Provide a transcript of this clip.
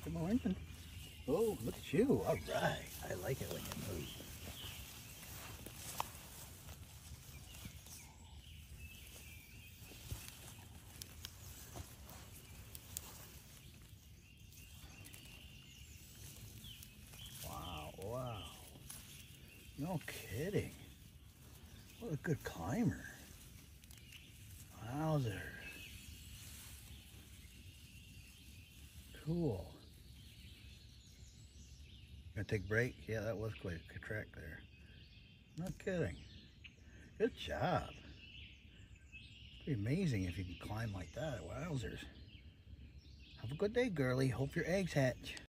Good morning. Oh, look at you. All right. I like it when you move. Wow. No kidding. What a good climber. Wowzer. Cool. Gonna take a break? Yeah, that was quite a track there. Not kidding. Good job. Pretty amazing if you can climb like that. Wowzers. Have a good day, girlie. Hope your eggs hatch.